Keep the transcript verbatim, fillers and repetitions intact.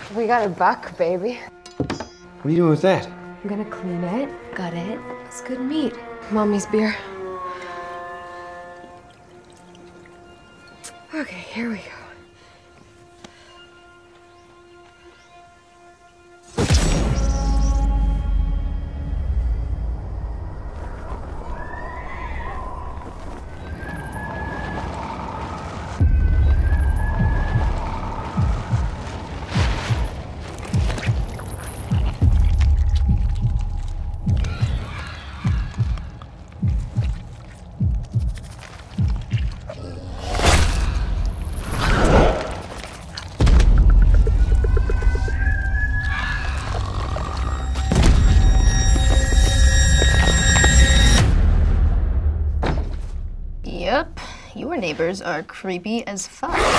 We got a buck, baby. What are you doing with that? I'm gonna clean it, gut it. It's good meat. Mommy's beer. Okay, here we go. Yep, your neighbors are creepy as fuck.